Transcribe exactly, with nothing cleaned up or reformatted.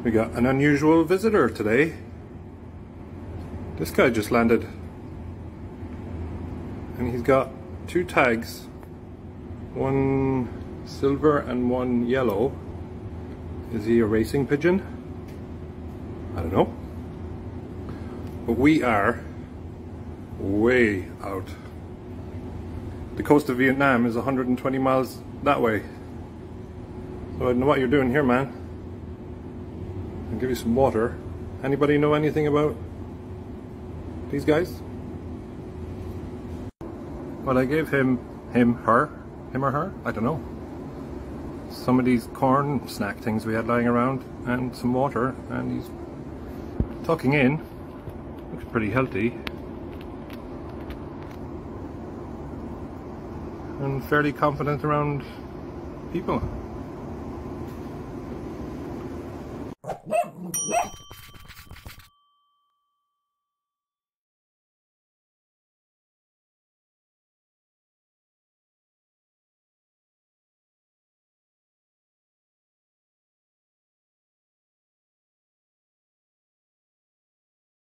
We got an unusual visitor today. This guy just landed and he's got two tags, one silver and one yellow. Is he a racing pigeon? I don't know. But we are way out. The coast of Vietnam is one hundred twenty miles that way. So I don't know what you're doing here, man. I'll give you some water. Anybody know anything about these guys? Well, I gave him, him, her, him or her, I don't know, some of these corn snack things we had lying around and some water, and he's tucking in. Looks pretty healthy and fairly confident around people.